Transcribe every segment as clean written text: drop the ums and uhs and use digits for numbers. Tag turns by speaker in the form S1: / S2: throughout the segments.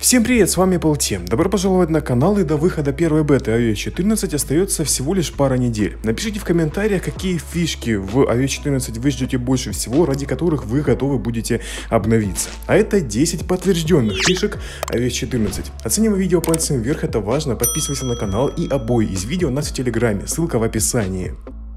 S1: Всем привет, с вами Полтем. Добро пожаловать на канал, и до выхода первой беты iOS 14 остается всего лишь пара недель. Напишите в комментариях, какие фишки в iOS 14 вы ждете больше всего, ради которых вы готовы будете обновиться. А это 10 подтвержденных фишек iOS 14. Оценивай видео пальцем вверх, это важно, подписывайся на канал и обои из видео у нас в Телеграме, ссылка в описании.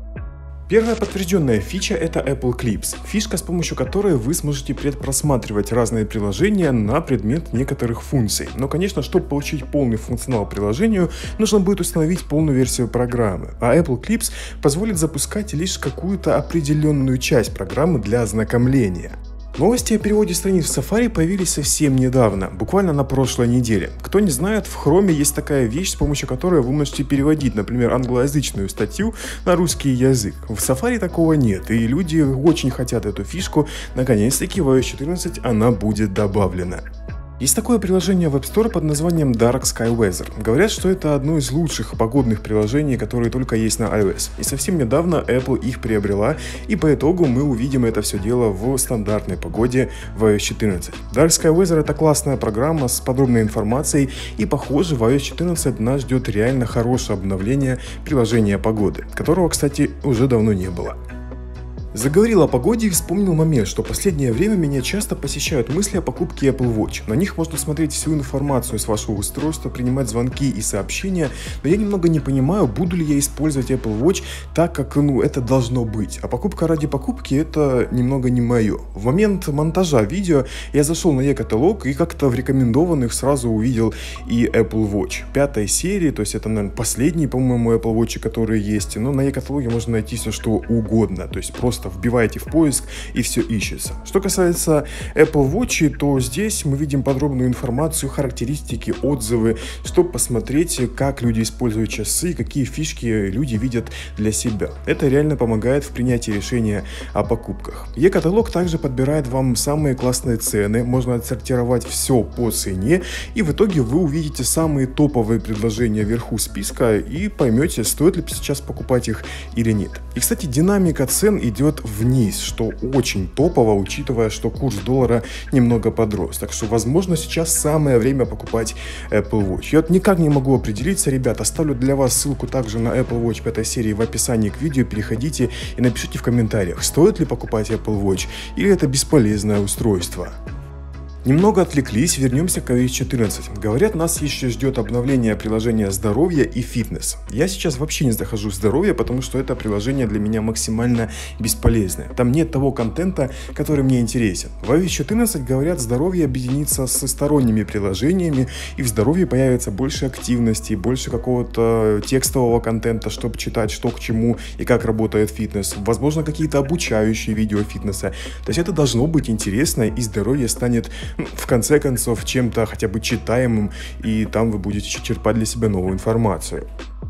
S1: Первая подтвержденная фича — это Apple Clips, фишка, с помощью которой вы сможете предпросматривать разные приложения на предмет некоторых функций. Но, конечно, чтобы получить полный функционал приложению, нужно будет установить полную версию программы, а Apple Clips позволит запускать лишь какую-то определенную часть программы для ознакомления. Новости о переводе страниц в Safari появились совсем недавно, буквально на прошлой неделе. Кто не знает, в Chrome есть такая вещь, с помощью которой вы можете переводить, например, англоязычную статью на русский язык. В Safari такого нет, и люди очень хотят эту фишку. Наконец-таки в iOS 14 она будет добавлена. Есть такое приложение в App Store под названием Dark Sky Weather. Говорят, что это одно из лучших погодных приложений, которые только есть на iOS. И совсем недавно Apple их приобрела, и по итогу мы увидим это все дело в стандартной погоде в iOS 14. Dark Sky Weather — это классная программа с подробной информацией, и похоже, в iOS 14 нас ждет реально хорошее обновление приложения погоды, которого, кстати, уже давно не было. Заговорил о погоде и вспомнил момент, что в последнее время меня часто посещают мысли о покупке Apple Watch. На них можно смотреть всю информацию с вашего устройства, принимать звонки и сообщения, но я немного не понимаю, буду ли я использовать Apple Watch так, как это должно быть. А покупка ради покупки — это немного не мое. В момент монтажа видео я зашел на e-каталог и как-то в рекомендованных сразу увидел и Apple Watch 5 серии, то есть это, наверное, последний, по-моему, Apple Watch, которые есть, но на e-каталоге можно найти все что угодно, то есть просто вбиваете в поиск и все ищется. Что касается Apple Watch, то здесь мы видим подробную информацию, характеристики, отзывы, чтобы посмотреть, как люди используют часы, какие фишки люди видят для себя. Это реально помогает в принятии решения о покупках. E-каталог также подбирает вам самые классные цены, можно отсортировать все по цене, и в итоге вы увидите самые топовые предложения вверху списка и поймете, стоит ли сейчас покупать их или нет. И, кстати, динамика цен идет вниз, что очень топово, учитывая, что курс доллара немного подрос. Так что, возможно, сейчас самое время покупать Apple Watch. Я никак не могу определиться, ребят. Оставлю для вас ссылку также на Apple Watch 5 серии в описании к видео. Переходите и напишите в комментариях, стоит ли покупать Apple Watch или это бесполезное устройство. Немного отвлеклись, вернемся к iOS 14. Говорят, нас еще ждет обновление приложения здоровья и фитнес. Я сейчас вообще не захожу в здоровье, потому что это приложение для меня максимально бесполезное. Там нет того контента, который мне интересен. В iOS 14, говорят, здоровье объединится со сторонними приложениями, и в здоровье появится больше активности, больше какого-то текстового контента, чтобы читать, что к чему и как работает фитнес. Возможно, какие-то обучающие видео фитнеса. То есть это должно быть интересно, и здоровье станет в конце концов чем-то хотя бы читаемым, и там вы будете черпать для себя новую информацию.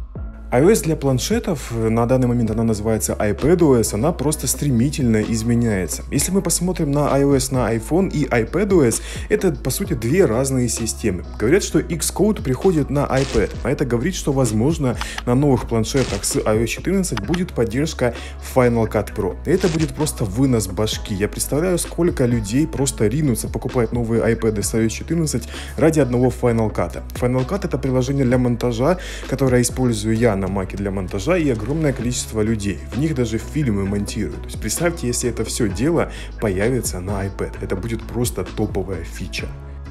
S1: iOS для планшетов, на данный момент она называется iPadOS, она просто стремительно изменяется. Если мы посмотрим на iOS на iPhone и iPadOS, это по сути две разные системы. Говорят, что Xcode приходит на iPad, а это говорит, что возможно на новых планшетах с iOS 14 будет поддержка Final Cut Pro. Это будет просто вынос башки. Я представляю, сколько людей просто ринутся покупать новые iPad с iOS 14 ради одного Final Cut. Final Cut — это приложение для монтажа, которое использую я на Маке для монтажа, и огромное количество людей. В них даже фильмы монтируют. То есть представьте, если это все дело появится на iPad. Это будет просто топовая фича.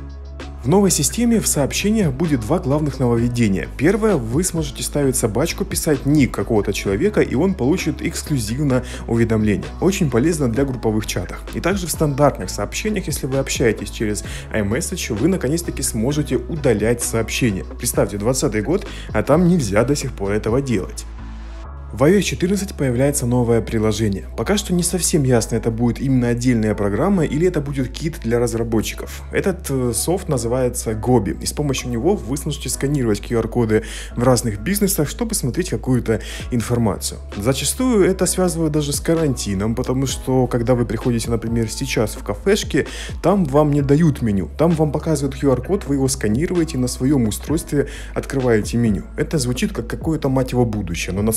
S1: В новой системе в сообщениях будет два главных нововведения. Первое, вы сможете ставить собачку, писать ник какого-то человека, и он получит эксклюзивно уведомление. Очень полезно для групповых чатов. И также в стандартных сообщениях, если вы общаетесь через iMessage, вы наконец-таки сможете удалять сообщения. Представьте, 2020 год, а там нельзя до сих пор этого делать. В iOS 14 появляется новое приложение. Пока что не совсем ясно, это будет именно отдельная программа или это будет кит для разработчиков. Этот софт называется Gobi, и с помощью него вы сможете сканировать QR-коды в разных бизнесах, чтобы смотреть какую-то информацию. Зачастую это связывают даже с карантином, потому что когда вы приходите, например, сейчас в кафешке, там вам не дают меню, там вам показывают QR-код, вы его сканируете, на своем устройстве открываете меню. Это звучит как какое-то, мать его, будущее, но на самом деле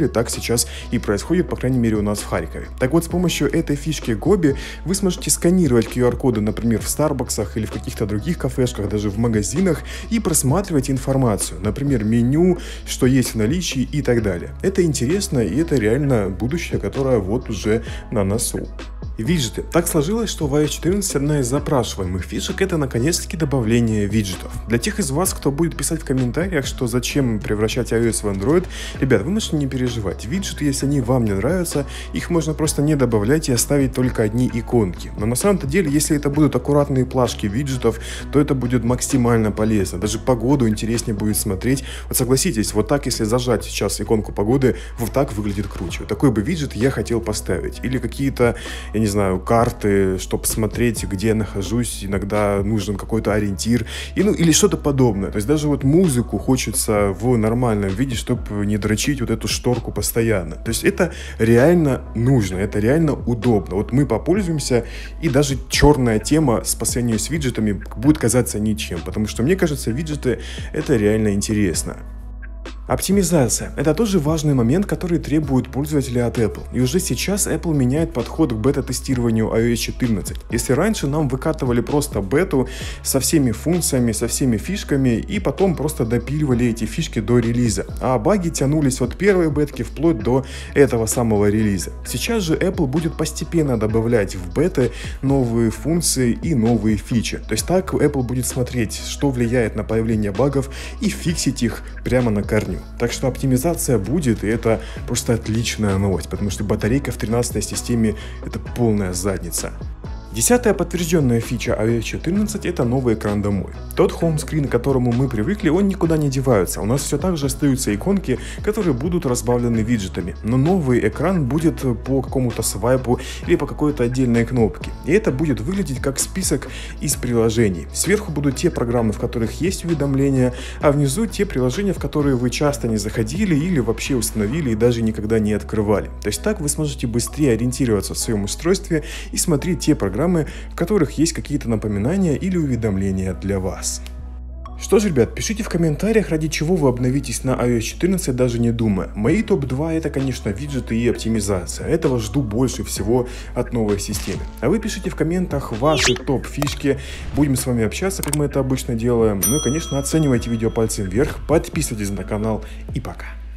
S1: так сейчас и происходит, по крайней мере, у нас в Харькове. Так вот, с помощью этой фишки Гоби вы сможете сканировать QR-коды, например, в Старбаксах или в каких-то других кафешках, даже в магазинах, и просматривать информацию, например, меню, что есть в наличии и так далее. Это интересно, и это реально будущее, которое вот уже на носу. Виджеты. Так сложилось, что в iOS 14 одна из запрашиваемых фишек — это наконец-таки добавление виджетов. Для тех из вас, кто будет писать в комментариях, что зачем превращать iOS в Android, ребят, вы можете не переживать. Виджеты, если они вам не нравятся, их можно просто не добавлять и оставить только одни иконки. Но на самом-то деле, если это будут аккуратные плашки виджетов, то это будет максимально полезно. Даже погоду интереснее будет смотреть. Вот согласитесь, вот так, если зажать сейчас иконку погоды, вот так выглядит круче. Вот такой бы виджет я хотел поставить. Или какие-то, я не знаю, карты, чтобы смотреть, где я нахожусь, иногда нужен какой-то ориентир, или что-то подобное. То есть даже вот музыку хочется в нормальном виде, чтобы не дрочить вот эту шторку постоянно. То есть это реально нужно, это реально удобно. Вот мы попользуемся, и даже черная тема по сравнению с виджетами будет казаться ничем, потому что мне кажется, виджеты — это реально интересно. Оптимизация – это тоже важный момент, который требуют пользователи от Apple. И уже сейчас Apple меняет подход к бета-тестированию iOS 14. Если раньше нам выкатывали просто бету со всеми функциями, со всеми фишками, и потом просто допиливали эти фишки до релиза, а баги тянулись от первой бетки вплоть до этого самого релиза. Сейчас же Apple будет постепенно добавлять в беты новые функции и новые фичи. То есть так Apple будет смотреть, что влияет на появление багов, и фиксить их прямо на корню. Так что оптимизация будет, и это просто отличная новость, потому что батарейка в 13-й системе — это полная задница. 10-я подтвержденная фича iOS 14 — это новый экран домой. Тот хоумскрин, к которому мы привыкли, он никуда не девается. У нас все так же остаются иконки, которые будут разбавлены виджетами. Но новый экран будет по какому-то свайпу или по какой-то отдельной кнопке. И это будет выглядеть как список из приложений. Сверху будут те программы, в которых есть уведомления, а внизу те приложения, в которые вы часто не заходили или вообще установили и даже никогда не открывали. То есть так вы сможете быстрее ориентироваться в своем устройстве и смотреть те программы, в которых есть какие-то напоминания или уведомления для вас. Что ж, ребят, пишите в комментариях, ради чего вы обновитесь на iOS 14, даже не думая. Мои топ-2 — это, конечно, виджеты и оптимизация. Этого жду больше всего от новой системы. А вы пишите в комментах ваши топ-фишки. Будем с вами общаться, как мы это обычно делаем. Ну и, конечно, оценивайте видео пальцем вверх, подписывайтесь на канал и пока.